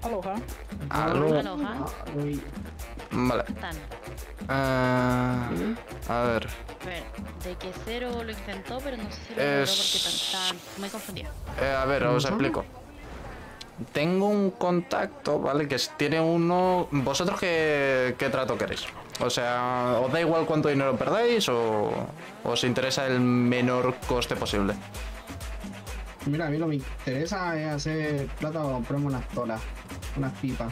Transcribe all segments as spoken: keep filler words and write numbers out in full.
Aloha. Aló. Aloha. Vale. Tan. Ah, a ver. A ver, de que cero lo intentó, pero no sé si lo Es- logró porque tan, tan, muy confundido. Eh, a ver, os explico. Tengo un contacto, ¿vale? Que es- tiene uno... ¿Vosotros qué, qué trato queréis? O sea, ¿os da igual cuánto dinero perdéis o os interesa el menor coste posible? Mira, a mí lo que me interesa es hacer plata o comprarme unas tolas, unas pipas.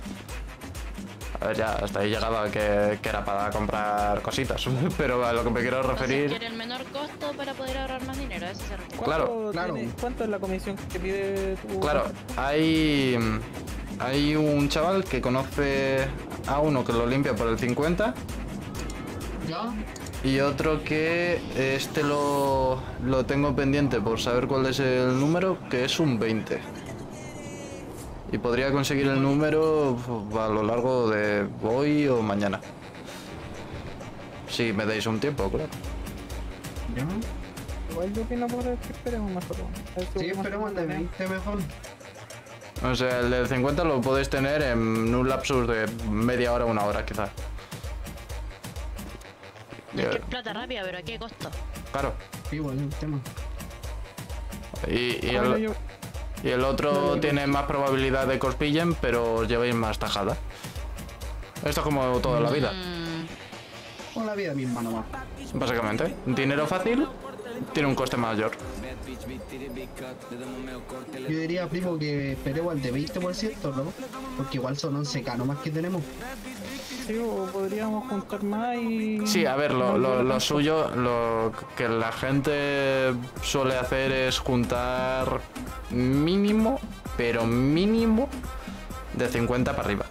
A ver, ya, hasta ahí llegaba que, que era para comprar cositas. Pero a lo que me quiero Entonces referir... quiere el menor costo para poder ahorrar más dinero, a eso se refiere. Claro, ¿Cuánto Claro. tiene- ¿Cuánto es la comisión que pide tu Claro, contacto? hay... Hay un chaval que conoce a uno que lo limpia por el cincuenta ¿Ya? y otro que este lo, lo tengo pendiente por saber cuál es el número, que es un veinte. Y podría conseguir el número uf, a lo largo de hoy o mañana. Si me dais un tiempo, claro. ¿Ya? Igual yo opino por que esperemos mejor. weón. A ver si Sí, podemos esperemos el de hacer una- veinte mejor. O sea, el del cincuenta lo podéis tener en un lapsus de media hora, una hora quizás. Es que es plata rápida, pero ¿a qué costo? Claro. Sí, bueno, el tema. Y, y Bueno, el, yo- y el otro No, yo- tiene más probabilidad de que os pillen, pero os llevéis más tajada. Esto es como toda la vida, Mm, Con la vida misma nomás. básicamente. Dinero fácil tiene un coste mayor. Yo diría, primo, que esperemos al de veinte por ciento, ¿no? Porque igual son once K nomás que tenemos. Sí, o podríamos juntar más y... Sí, a ver, lo, no, lo- no, lo no. suyo, lo que la gente suele hacer es juntar mínimo, pero mínimo, de cincuenta para arriba.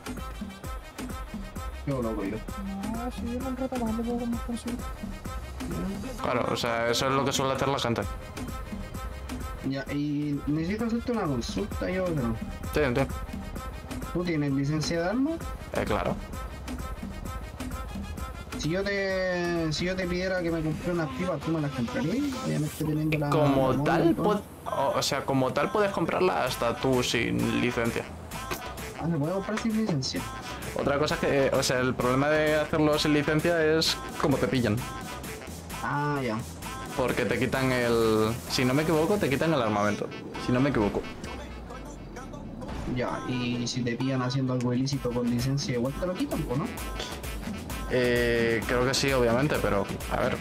Yo lo voy. Ah, sí, yo un rato más lo puedo conseguir. Claro, o sea, eso es lo que suele hacer la gente. Ya, y necesito hacerte una consulta yo creo. Sí, entiendo. ¿Tú tienes licencia de armas? Eh, claro. Si yo te si yo te pidiera que me compré unas pipas, ¿tú me las comprarías? Obviamente teniendo la... Como la tal, moda y todo. pod- o o sea, como tal puedes comprarla hasta tú sin licencia. Ah, ¿se puede comprar sin licencia? Otra cosa que, o sea, el problema de hacerlo sin licencia es cómo te pillan. Ah, ya. Porque te quitan el... Si no me equivoco, te quitan el armamento. Si no me equivoco. Ya, y si te pillan haciendo algo ilícito con licencia, igual te lo quitan, ¿o no? Eh, creo que sí, obviamente, pero... A ver...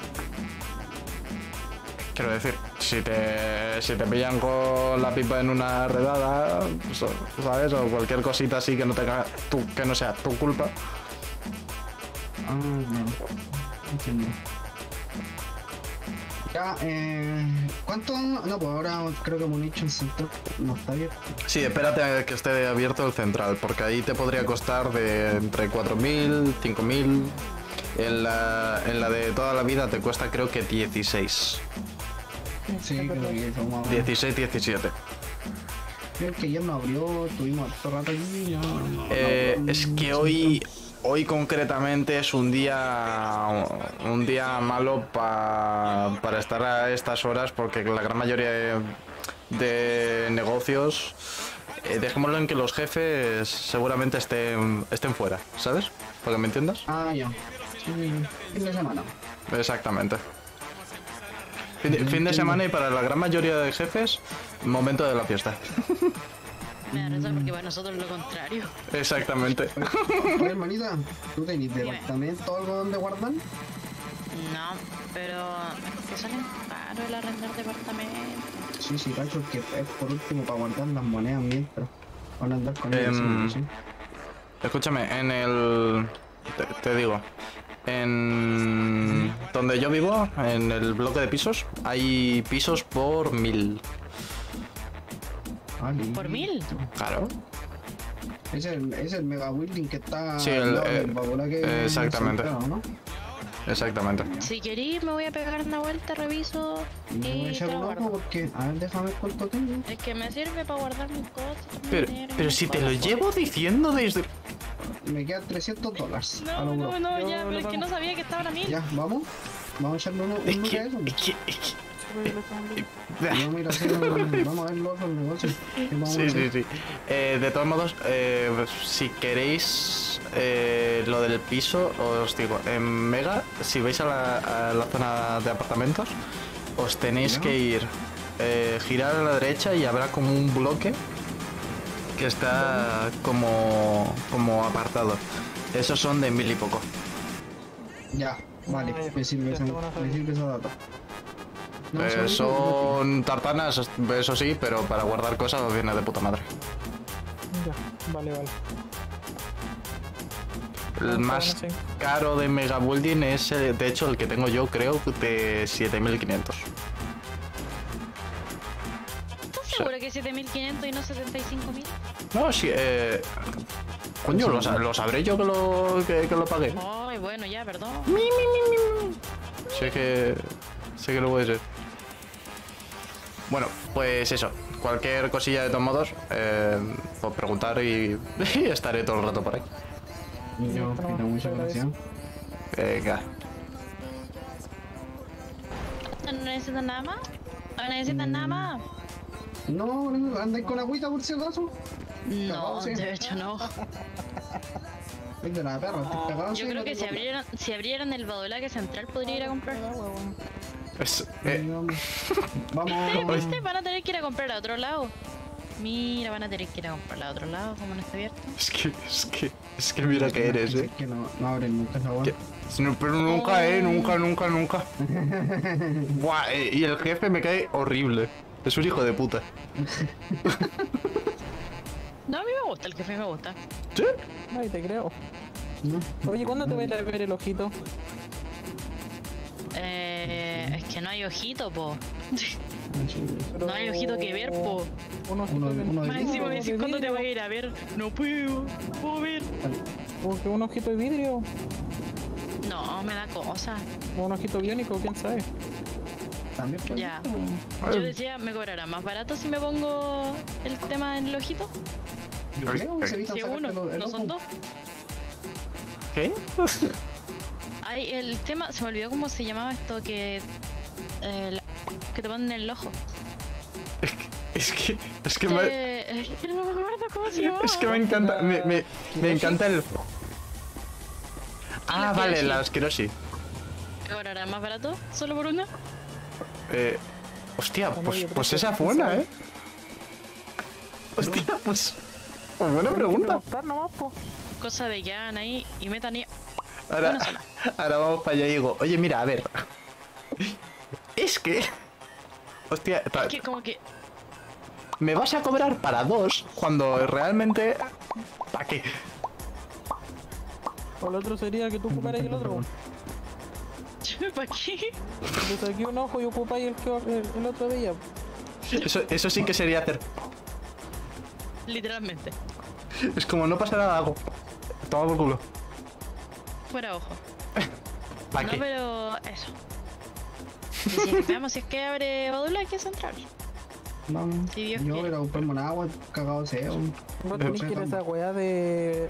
Quiero decir, si te, si te pillan con la pipa en una redada, pues, ¿sabes? O cualquier cosita así que no tenga tu, que no sea tu culpa. Ah, no. Entiendo. Ya, eh... ¿Cuánto? No, pues ahora creo que hemos hecho el centro. No está abierto. Sí, espérate a que esté abierto el central, porque ahí te podría costar de entre cuatro mil, cinco mil. En la, en la de toda la vida te cuesta creo que dieciséis. Sí, creo que eso más o menos. dieciséis, diecisiete. Creo que ayer no abrió, tuvimos harto rato aquí. No, no, Eh, no, es que no, hoy, hoy concretamente es un día, un día malo pa- para estar a estas horas, porque la gran mayoría de, de negocios, eh, dejémoslo en que los jefes seguramente estén, estén fuera, ¿sabes? ¿Para que me entiendas? Ah, ya. Sí, fin de semana. Exactamente. Fin de, fin de semana y para la gran mayoría de jefes, momento de la fiesta. me da risa porque para nosotros lo contrario. Exactamente. Oye, hermanita, ¿tú tenés departamento o algo donde guardar? No, pero es que salen caro el arrendar departamento. Sí, sí, cacho, que es por último para guardar las monedas mientras van a andar con ellas. Em, sí. Escúchame, en el... Te, te digo, en donde yo vivo, en el bloque de pisos, hay pisos por mil. Ah, lindo. ¿Por mil? Claro. Es el, es el mega building que está Sí, el- al lado eh, del Babula que exactamente. centrado, ¿no? Exactamente. Si querís me voy a pegar una vuelta, reviso Y me voy a y echar te un ojo guardo. porque, a ver, déjame ver cuánto tengo. Es que me sirve para guardar mis cosas. mi Pero, dinero y pero mis si te lo cosas. llevo diciendo desde... Me quedan trescientos dólares. a No, lo no, bro. no, Yo ya, lo pero es que pago. no sabía que estaban a mil. Ya, vamos. Vamos a echarle uno, Es uno que, de esos. es que, es que, No, mira, sí, no, no, vamos a ver los otros negocios. ¿Qué vamos a Sí, sí, hacer? sí. Eh, de todos modos, eh, si queréis eh, lo del piso, os digo, en Mega, si vais a la, a la zona de apartamentos, os tenéis ¿Ya? que ir, eh, girar a la derecha y habrá como un bloque que está como, como apartado. Esos son de mil y poco. Ya, vale, Ah, ya, me sirve ya esa, está bueno me saber. sirve esa data. No, Eh, son- son tartanas, eso sí, pero para guardar cosas os viene de puta madre. Ya, vale, vale. El Ah, más está bueno, sí. caro de Mega Building es, eh, de hecho, el que tengo yo, creo, de siete mil quinientos. ¿Estás seguro que siete mil quinientos y no setenta y cinco mil? No, sí, eh... Coño, lo, sa- lo sabré yo que lo, que, que lo pagué. Ay, bueno, ya, perdón. Sé que... Sé que lo puede ser. Bueno, pues eso. Cualquier cosilla de todos modos, eh, por preguntar y, y estaré todo el rato por ahí. Yo, Bueno, mira, muchas te gracias. Venga. ¿No necesitan nada más? ¿No necesitan nada más? No, no, andáis con agüita por si acaso. No, Cagado, sí. de hecho no. Es de la perra, estoy cagado. Yo sí, creo no que si tengo- abrieran, si abrieran el Badulaque Central podría ir a comprar. Es- eh, Vamos. ¿Viste? Van a tener que ir a comprar a otro lado. Mira, van a tener que ir a comprar a otro lado, como no está abierto. es que... Es que... Es que mira que eres, eh. Es que no, no abren nunca esa Que- weá. No, pero nunca, eh, nunca, nunca, nunca. Buah, eh, y el jefe me cae horrible. Es un hijo de puta. No, a mí me gusta, el jefe me gusta. ¿Sí? Ay, te creo. No. Oye, ¿cuándo te voy a ir a ver el ojito? Eh, es que no hay ojito, po. Pero- No hay ojito que ver, po. Un ojito Uno- de- uno de Más encima me de decís, ¿cuándo te vidrio. voy a ir a ver? No puedo, no puedo ver. Porque un ojito de vidrio. No, me da cosa. O un ojito biónico, quién sabe. También pues. Ya. Yo decía, me cobrará más barato si me pongo el tema en el ojito. Yo creo que se evitan Si uno, sacártelo del no son ojo. dos. ¿Qué? Ay, el tema, se me olvidó cómo se llamaba esto que. eh, la- que te ponen en el ojo. Es que... Es que me... Eh, es que no me acuerdo cómo se llamaba. Es que me encanta... Me, me, me encanta el... Ah, la vale, Kiroshi. las Kiroshi. ¿Me cobrará más barato? ¿Solo por una? Eh... Hostia, pues, pues esa fue una, ¿eh? Hostia, pues... Pues buena pregunta. Preguntar nomás, po. Cosa de que hagan ahí y metan ahí. Ahora, Una sola. ahora vamos para allá y digo, oye, mira, a ver. Es que... Hostia, ta- Es que como que. me vas a cobrar para dos cuando realmente... ¿Para qué? O el otro sería que tú ocuparas el otro. ¿Para qué? Entonces aquí un ojo y ocupáis el, que- el, el otro de ella. Eso, eso sí que sería hacer... Literalmente. Es como no pasa nada, hago. Toma por culo. Fuera ojo. ¿Para No, qué? pero eso. Y si- veamos si es que abre Badulaque Central. Vamos. Si Dios Yo quiere. voy a comprarme un agua, cagado sea. un- No tenéis que ir a esa weá de.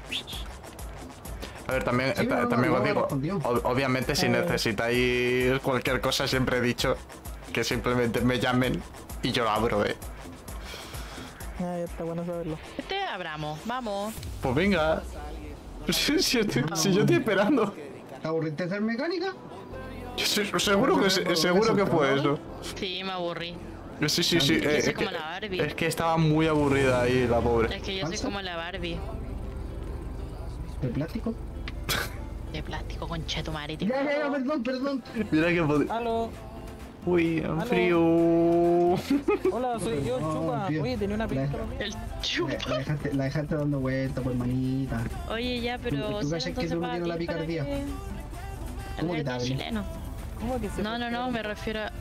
A ver, también, Sí, ta- no, no, también no, os no, digo, respondió. ob- obviamente si Eh. necesitáis cualquier cosa siempre he dicho que simplemente me llamen y yo lo abro, eh. Ah, ya está bueno saberlo. Este abramos, vamos. Pues venga. Si, si estoy- si yo estoy esperando. ¿Te aburriste de ser mecánica? Yo se- seguro que se- seguro que fue eso. Sí, me aburrí. Sí, sí, sí. Yo eh, soy es, como que, la Barbie. es que estaba muy aburrida ahí la pobre. Es que yo soy ¿Panza? como la Barbie. ¿De plástico? De plástico con cheto marítimo. Ya, ya, ya, perdón, perdón. Mira que pod- Aló, Uy, un Aló. frío. hola, soy yo, No, chupa. tío. Oye, tenía una pistola. El La, chupa. la dejaste, la dejaste dando vueltas por manita. Oye, ya, pero. ¿Tú- tú o sea, cachas que entonces tú no para tienes la ti, para picardía? que- ¿Cómo el que te gato abrí? chileno. ¿Cómo que se No, no, no, me refiero a.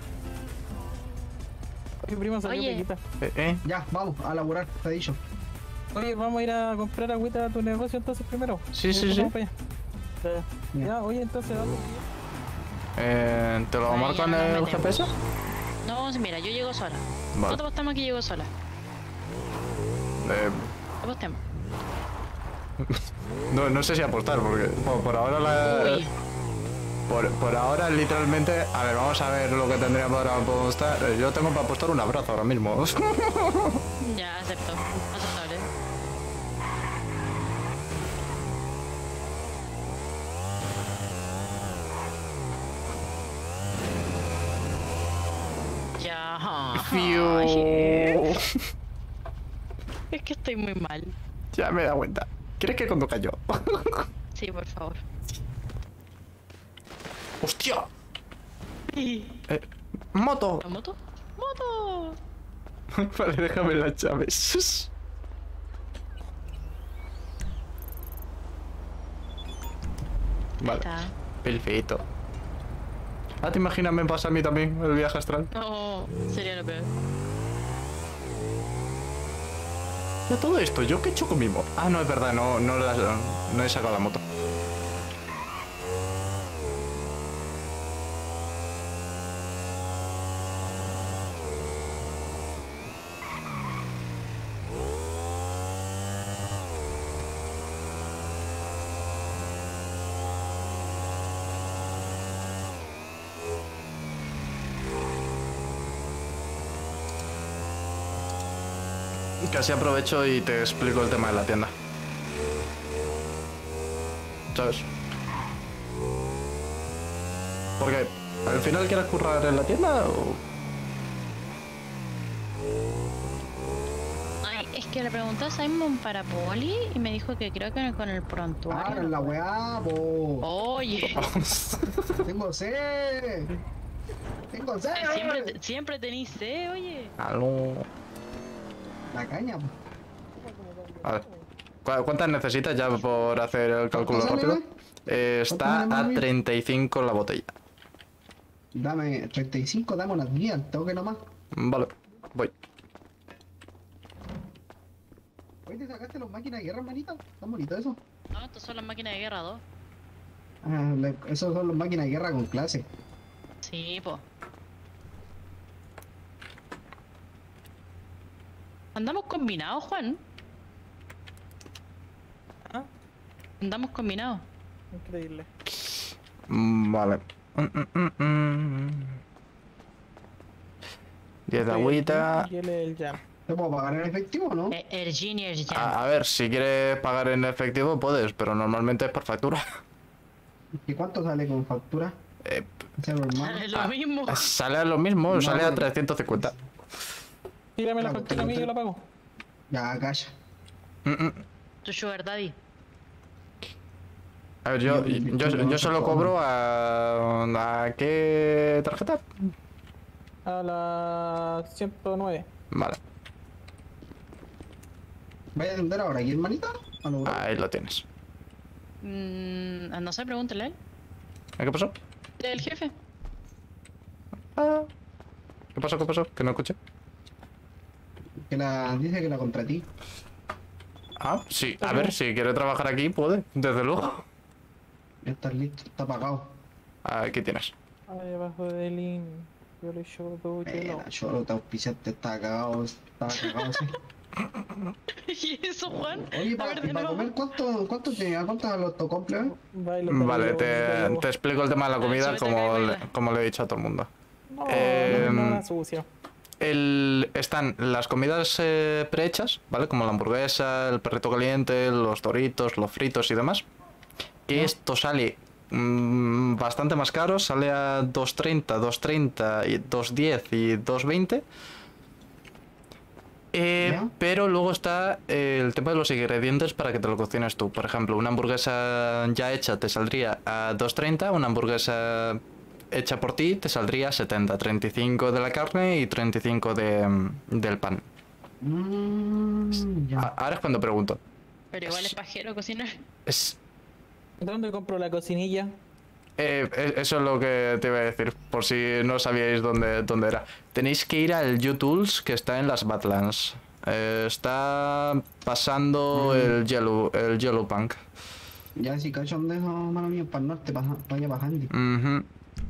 Oye, prima, salió Oye. piquita. Eh, eh. Ya, vamos, a laburar, te he dicho. Oye, vamos a ir a comprar agüita a tu negocio entonces primero. Sí, Y sí, después sí. vamos para allá. Ya, Ya. ya, oye, entonces vamos. Eh, ¿Te lo Ay, marco ya en no nos el metemos. G P S? No, mira, yo llego sola. Vale. ¿Cuánto apostamos que llego sola? Eh, Apostemos. no, no sé si apostar, porque por, por ahora la. Uy, por, por ahora, literalmente, a ver, vamos a ver lo que tendría para apostar. Yo tengo para apostar un abrazo ahora mismo. Ya, acepto. Aceptable. Ya. Fiu. Es que estoy muy mal. Ya me he dado cuenta. ¿Quieres que conduzca yo? Sí, por favor. ¡Hostia! ¿La Eh, ¡Moto! moto? ¡Moto! Vale, déjame las llaves. Vale, Está. perfecto. Ah, ¿te imaginas me pasa a mí también el viaje astral? No, sería lo peor. Ya todo esto, ¿yo qué he hecho con mi moto? Ah, no, es verdad, no, no, la- no he sacado la moto. Casi aprovecho y te explico el tema de la tienda. ¿Sabes? Porque al final quieres currar en la tienda o... Ay, es que le pregunté a Simon para Poli y me dijo que creo que con el Ah, prontuario. la weá, po. Oye, Tengo sed. Tengo sed. siempre, te- siempre tenís sed, oye. Algo... La caña, po. A ver. ¿cu- ¿Cuántas necesitas ya por hacer el cálculo ¿Cuánto sale, rápido? Eh, está ¿Cuánto sale, a mami? treinta y cinco la botella. Dame treinta y cinco, dame unas diez, tengo que nomás. Vale, voy. Oye, ¿te sacaste las máquinas de guerra, manita? ¿Tan bonito eso? No, estas son las máquinas de guerra dos. Ah, le- esos son las máquinas de guerra con clase. Sí, po. Andamos combinados, Juan. Ah, Andamos combinados. increíble. Mm, Vale. Mm, mm, mm, mm. diez de Estoy agüita. aquí y él es el jam. ¿Te puedo pagar en efectivo o no? Eh, El Genius Jam. A, a ver, si quieres pagar en efectivo puedes, pero normalmente es por factura. ¿Y cuánto sale con factura? Eh, Ese normal. Es lo mismo. sale a lo mismo, No, sale a no. trescientos cincuenta. Tírame la Claro, factura a mí y te- yo la pago. Ya, calla. Mm, mm. Tu sugar daddy. A ver, yo, Yo- yo, yo- yo solo cobro a... ¿A qué tarjeta? A la ciento nueve. Vale, ¿Vaya a atender ahora aquí, hermanita? ¿A lo bro? ahí lo tienes. Mm, no sé, pregúntale a él. ¿Eh, ¿Qué pasó? El jefe. Ah. ¿Qué pasó? ¿Qué pasó? Que no escuché. Que la dice que la contratí. Ah, sí. A ver, si quiere trabajar aquí, puede. Desde luego. Ya está listo, está pagado. Aquí tienes. Ahí abajo de Lin. Yo le show do hielo. Mira, yo te auspiciaste, está cagado, está cagado, sí. ¿Y eso, Juan? Oye, A para, ver, de para nuevo. comer, ¿cuánto, cuánto te a cuánto los autocomples? Bailo, Vale, bailo, te, bailo. te explico el tema de la Vale, comida súbete como acá y le, baila. como le he dicho a todo el mundo. No, Eh, no, no, una sucia. El, están las comidas eh, prehechas, ¿vale? Como la hamburguesa, el perrito caliente, los doritos, los fritos y demás. Que esto sale mm, bastante más caro, sale a dos treinta, dos treinta, y dos diez y dos veinte. Eh, ¿Ya? pero luego está eh, el tema de los ingredientes para que te lo cocines tú. Por ejemplo, una hamburguesa ya hecha te saldría a dos treinta, una hamburguesa hecha por ti te saldría a setenta, treinta y cinco de la carne y treinta y cinco de, mm, del pan. Mmm, A- ya. Ahora es cuando pregunto. Pero igual es pajero cocinar. Es, ¿Dónde compro la cocinilla? eh, e- eso es lo que te iba a decir, por si no sabíais dónde, dónde era. Tenéis que ir al U-Tools que está en las Badlands. Eh, está pasando Mm. el Yellow, el Yellow Punk. Ya si cachón de eso, mano mío, para el norte, para vaya bajando. Ujú.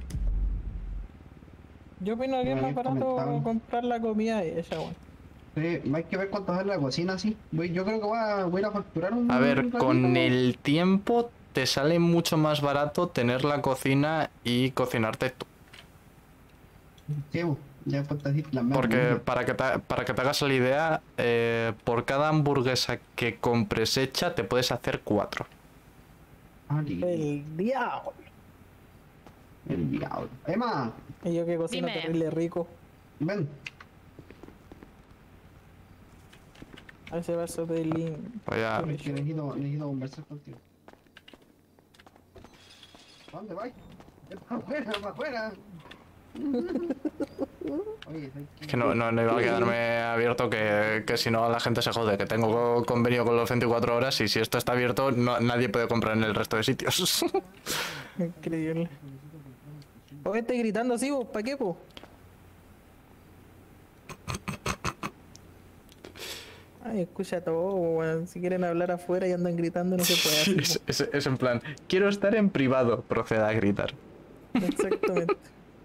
Yo opino que es Me más habías barato comentado. comprar la comida esa, weón. Sí, hay que ver cuánto sale la cocina, sí. Voy, yo creo que voy a, voy a ir a facturar un A ver, ratito. con el tiempo te sale mucho más barato tener la cocina y cocinarte tú. ¿Qué? bo? Ya pues así la mano, Porque ¿no? para que te, para que te hagas la idea, eh, por cada hamburguesa que compres hecha, te puedes hacer cuatro. Ah, li- El diablo. el diablo. Emma, Y yo que cocino Dime. terrible rico. ven. A ese vaso de lin. Voy a... Es que necesito, necesito conversar contigo. ¿A dónde vas? ¡Para afuera, para afuera! Oye, ¿sabes qué? Que no, no, no iba a quedarme abierto, que, que si no la gente se jode, que tengo co- convenio con los veinticuatro horas y si esto está abierto no, nadie puede comprar en el resto de sitios. Increíble. ¿Por qué estás gritando así, vos? ¿Para qué, po? Ay, escucha todo, weón. Si quieren hablar afuera y andan gritando, no se puede hacer. es, es- es en plan, quiero estar en privado, proceda a gritar. Exactamente.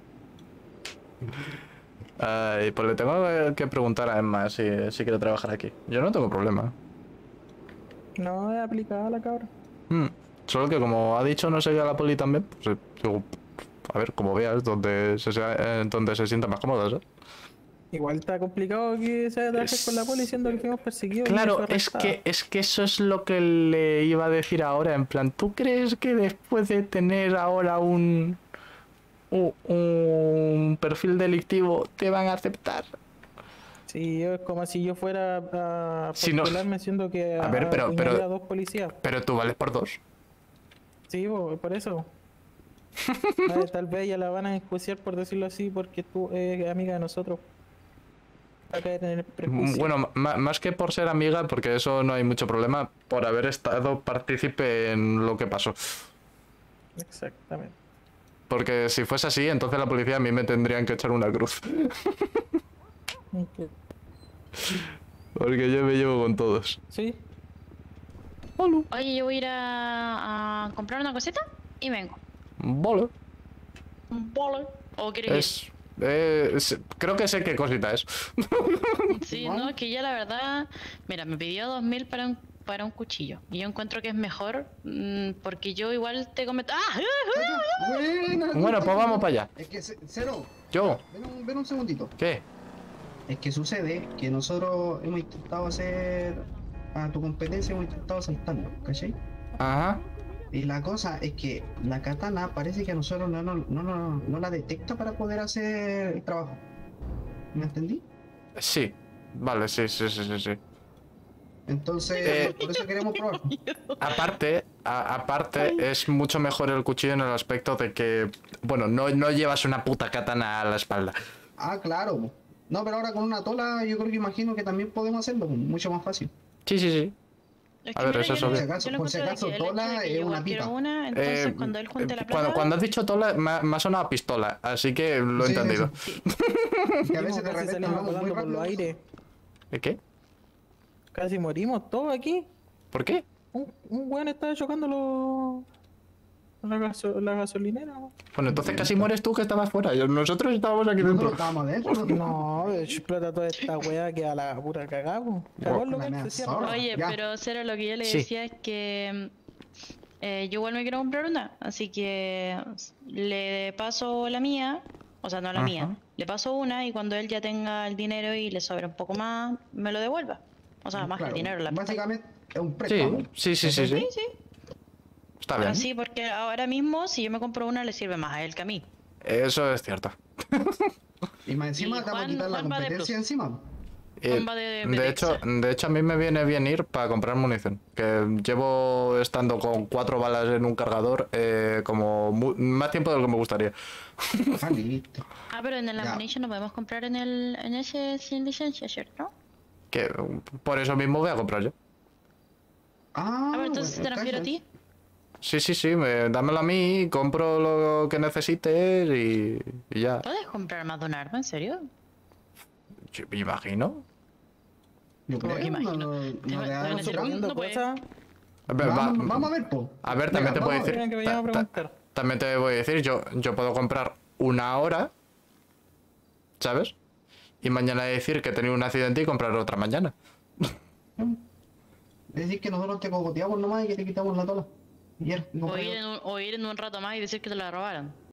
Ay, pues le tengo que preguntar a Emma si, si quiere trabajar aquí. Yo no tengo problema. No, es aplicada la cabra. Hmm, Solo que como ha dicho no sé qué a la poli también, pues eh, digo, a ver, como veas, donde se, sea- eh, donde se sienta más cómoda, ¿sabes? Igual está complicado que se vaya a trabajar con la poli diciendo que fuimos perseguidos. y Claro, fue es arrestada. que, es que eso es lo que le iba a decir ahora, en plan, ¿tú crees que después de tener ahora un, un, un perfil delictivo te van a aceptar? Sí, yo- es como si yo fuera a Si no- postularme siendo que A ver, pero- apuñalé pero- a dos policías. Pero tú vales por dos. Sí, bo, por eso. A ver, tal vez ya la van a enjuiciar por decirlo así porque tú eres amiga de nosotros. Va a caer en el prejuicio. Bueno, ma- más que por ser amiga, porque eso no hay mucho problema, por haber estado partícipe en lo que pasó. Exactamente. Porque si fuese así, entonces la policía a mí me tendrían que echar una cruz. Ok. Porque yo me llevo con todos. Sí, Hola. Oye, yo voy a ir a, a comprar una cosita y vengo. Vale. Un polo. ¿O quieres ir? Es, eh, es- creo que sé qué cosita es. Sí, no, que ya la verdad, mira, me pidió dos mil para un, para un cuchillo. Y yo encuentro que es mejor, mm, porque yo igual te comento. ¡Ah! Buena, Bueno, pues vamos para allá. Es que, ce- Cero, Yo, ven un, ven un segundito. ¿qué? Es que sucede que nosotros hemos intentado hacer a tu competencia, hemos intentado saltarlo, ¿cachai? Ajá. Y la cosa es que la katana parece que a nosotros no, no, no, no, no la detecta para poder hacer el trabajo. ¿Me entendí? Sí. Vale, sí, sí, sí, sí, sí. Entonces, Eh. por eso queremos probar. Aparte, a- aparte, es mucho mejor el cuchillo en el aspecto de que, bueno, no, no llevas una puta katana a la espalda. Ah, claro. No, pero ahora con una tola yo creo que imagino que también podemos hacerlo, mucho más fácil. Sí, sí, sí. Es A que ver, mira, eso yo es lo- obvio. yo lo Por si encuentro de acaso, que el hecho tola de que es yo una igual quiero pipa. una, entonces Eh, cuando él junte la plata. cuando, cuando has dicho tola, me, me ha sonado a pistola, así que lo he Sí, sí, entendido. sí. Que a veces de casi repente salimos vamos muy volando por los rápido. aires. ¿Eh, ¿Qué? Casi morimos todos aquí. ¿Por qué? Un, un weón estaba chocando los... la, gaso- la gasolinera. Bueno, entonces casi mueres tú que estabas fuera. y Nosotros estábamos aquí Nosotros dentro. estábamos adentro. No, explota toda esta weá que a la pura cagamos. Cagó el La local, mea se cierra. zorra. Oye, Ya. pero Cero, lo que yo le Sí. decía es que eh, yo igual me quiero comprar una, así que le paso la mía, o sea, no la Ajá. mía, le paso una y cuando él ya tenga el dinero y le sobra un poco más, me lo devuelva. O sea, más que Claro, el dinero, la plata. básicamente es un préstamo. Sí, sí, sí, sí, sí. Sí, sí. Está bien. Así, porque ahora mismo, si yo me compro una, le sirve más a él que a mí. Eso es cierto. Y más encima Y te vamos a Juan- quitar la Juan va de competencia plus. encima. Eh, Bomba de- de de hecho, Dexa. de hecho, a mí me viene bien ir para comprar munición. Que llevo estando con cuatro balas en un cargador eh, como mu- más tiempo de lo que me gustaría. Ah, listo. Ah, pero en el Ya. Ammunition no podemos comprar en el en ese sin licencia, ¿cierto? Que por eso mismo voy a comprar yo. Ah, Ah, pero entonces bueno, te refiero a cachas. ti. Sí, sí, sí, me, dámelo a mí, compro lo que necesites y, y ya. ¿Puedes comprar más de un arma, en serio? Yo me imagino. Yo Como creo, que imagino. no, no, Te no va- le te van a dan decir, opción. Suponiendo no puede. cosas, A ver, va- Vamos, vamos a ver, po. a ver, también Venga, te puedo vamos a decir. ver. que me vayan a ta- ta- preguntar. también te voy a decir, yo, yo puedo comprar una hora, ¿sabes? Y mañana decir que he tenido un accidente y comprar otra mañana. Es decir, que nosotros te cogoteamos nomás y que te quitamos la tola. Y era, y O compré ir, en un, o ir en un rato más y decir que te la robaron.